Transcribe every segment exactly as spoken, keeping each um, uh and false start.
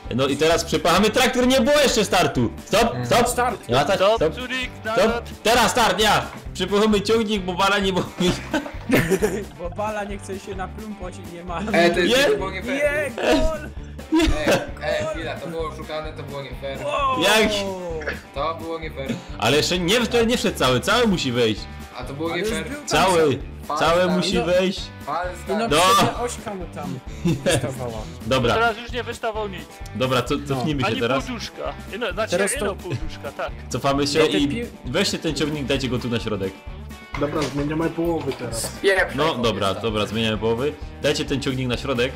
No i teraz przepachamy traktor, nie było jeszcze startu! Stop, stop! Start! Ja, tak, Stop, stop, Zurik, stop! nazad! Teraz start, ja! Przepachamy ciągnik, bo bala nie było. Bo Bala nie chce się naplumpać i nie ma. E, to jest Nie. to było nie fair. Nie, gol! E, e, chwila, to było oszukane, to było nie fair. O! Jak? To było nie fair. Ale jeszcze nie, to nie wszedł cały, cały musi wejść. A to było Ale nie już fair. był tam Cały, Fal cały start. musi No. wejść. Fal I no start. No. przecież ośka mu tam wystawała. Dobra, Teraz już nie wystawał nic. dobra, co, cofnijmy się Ani teraz. półduszka. No, znaczy Teraz to- jedno półduszka, tak. Cofamy się No te i pi- weźcie ten ciągnik, dajcie go tu na środek. Dobra, zmieniamy połowy teraz. Pieprz, No jak dobra, jest, dobra, zmieniamy połowy. Dajcie ten ciągnik na środek.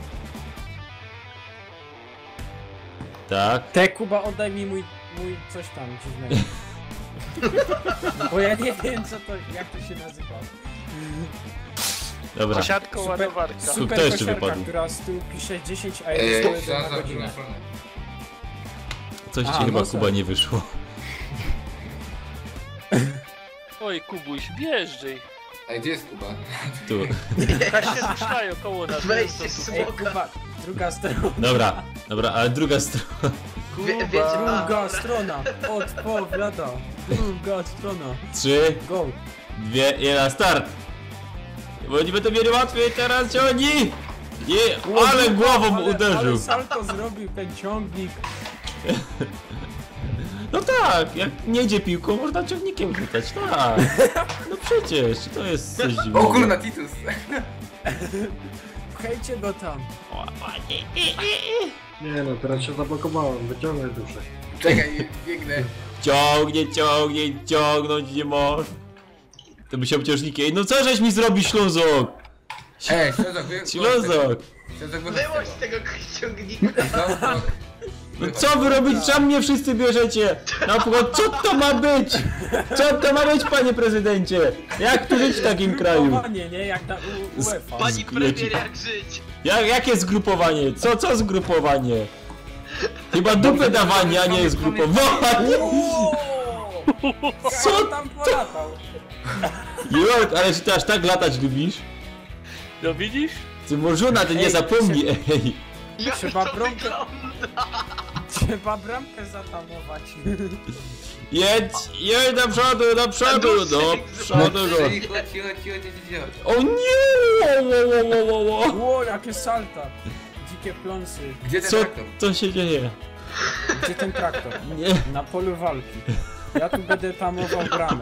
Tak. Te Kuba, oddaj mi mój, mój coś tam dziwnego. Bo ja nie wiem co to, jak to się nazywa. Dobra. Kosiarka, Super- ładowarka. Super. Super Kto jeszcze kosiarka, wypadł? która z tyłu pisze dziesięć, a Ej, jest sto ej, jeden na zaraz godzinę. na stronę. Coś ci A, chyba no Kuba sorry. nie wyszło. Oj, Kubuś, bieżdżej. Ej, gdzie jest Kuba? Tu. Tak się rusztają koło nas. Wejście Wiesz, co tu- Ej, smoka. Kuba, druga strona. Dobra, dobra, ale druga strona. Wie, wiecie, a, Druga strona. Odpowiada. Druga strona. Trzy, Go. dwie, jeden, start! Bo oni będą mieli łatwiej teraz ciągnik! Nie, ale głową ale, uderzył. Ale salto zrobił ten ciągnik. No tak, jak nie idzie piłką, można ciągnikiem rzucać, tak. No przecież, to jest coś O dziwnego. kurna, Titus! Pchajcie go tam. Nie no, teraz się zablokowałem, wyciągnę duszę. Czekaj, biegnę. Ciągnie, ciągnie, ciągnąć nie może. To by się obciążniki. Ej, no co żeś mi zrobi, Ślązok? Ej, Ślązok, wy... Ślązok! Ślązok, wy... wyłoź z tego ciągnika. No, No co wy robić? Czemu mnie wszyscy bierzecie? Na przykład, co to ma być? Co to ma być, panie prezydencie? Jak tu żyć w takim kraju? Zgrupowanie, nie? Jak na U- UEFA. Pani Zg- premier, jak żyć? Jak, jakie zgrupowanie? Co, co zgrupowanie? Chyba dupę dawanie, a nie zgrupowanie. Co tam polatał? Jurek, ale czy ty aż tak latać lubisz? No widzisz? Ty Morzuna, ty nie Ej, zapomnij, ej. Jak Trzeba to bramkę- wygląda? Trzeba bramkę zatamować. Jedź, jedź do przodu, do przodu, do przodu go. Cicho, cicho, cicho, cicho, cicho. O nie! Wo, wo, wo, wo, wo. Ło, jakie salta. Dzikie pląsy. Gdzie ten Co traktor? to się dzieje? Gdzie ten traktor? Nie. Na polu walki. Ja tu będę tamował bramę.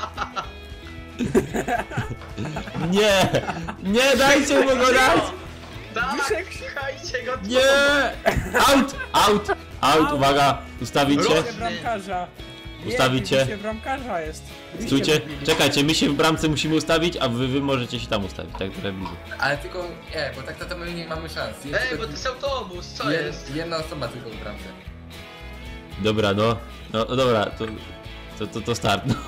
Nie! Nie, dajcie mu go dać! Tak, pchajcie go tu. Nie! Out! Out! Out! Uwaga! Ustawicie? Bicie bramkarza. Nie, Ustawicie? bicie bramkarza jest. Bicie Stójcie, wybili. czekajcie, my się w bramce musimy ustawić, a wy, wy możecie się tam ustawić, tak trochę bliżej. Ale tylko, nie, bo tak to, to my nie mamy szans. Jest Ej, tylko bo to jest autobus, co jed- jest? Jedna osoba tylko w bramce. Dobra, no. No, no dobra, to, to, to, to start, no.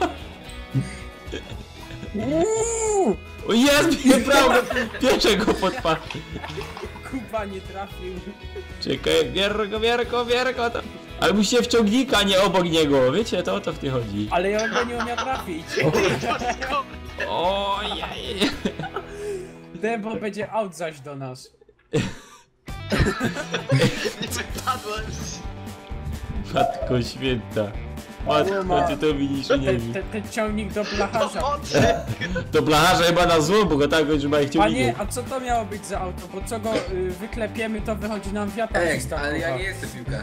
Uuu, O jest, mnie prawo! Pierwszego podpadł. Kuba nie trafił. Czekaj, wierko, wierko, wierko tam. Ale musicie w ciągnika, nie obok niego, wiecie, to o to w tym chodzi. Ale ja go nie umiem trafić. Ojej. Debo będzie out zaś do nas. Nie wypadłem z... Matko święta. Matko, ty to widzisz, nie Ten, wiem. ten, ten ciągnik do blacharza. Pomocy! To blacharza chyba na zło, bo go tak trzyma ich Panie, ciągnikiem. a co to miało być za auto? Bo co go y, wyklepiemy, to wychodzi nam wiatr Ej, przystankowa. ale ja nie jestem piłka.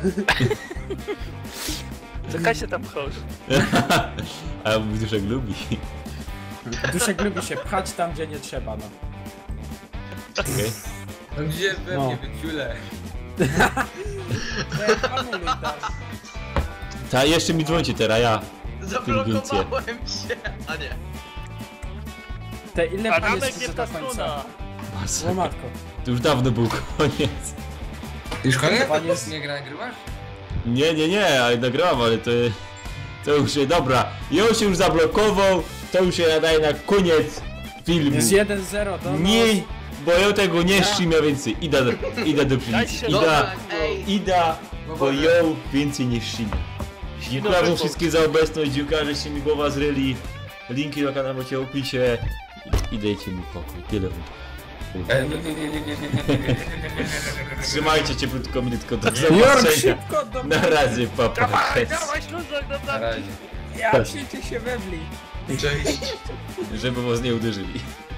Czekaj się tam chodź. A Duszek lubi. Duszek lubi się pchać tam, gdzie nie trzeba, no. Okej. No gdzie jest we No. mnie, wyciule? To jak hamuluj tak. Ta, jeszcze mi dzwońcie teraz, ja. Zablokowałem się! A nie. Te ile A pan ramek jest nie do ta końca? strona. O matko. To już dawno był koniec. Już koniec? Pan jest- Nie gra, nagrywasz? Nie, nie, nie, ale nagrałam, ale to... To już się, dobra. Ją się już zablokował, to już się nadaje na koniec filmu. Jest jeden zero do nas. Nie, bo ja tego nie ścimię więcej. Idę do, idę do Daj policji. się Ida, Dobra, ej. Ida, bo ją więcej nie ścimię. Dziękuję wam wszystkim za obecność, dziękuję, żeście mi głowa zryli. Linki do kanału macie w opisie. I dajcie mi pokój. Tyle. Trzymajcie cieplutko minutko do Jork, zobaczenia. szybko do Na razie, papa. Dawaj, dawaj, śluzak do Na bramki. razie. Ja się się webli. Cześć. Żeby was nie uderzyli.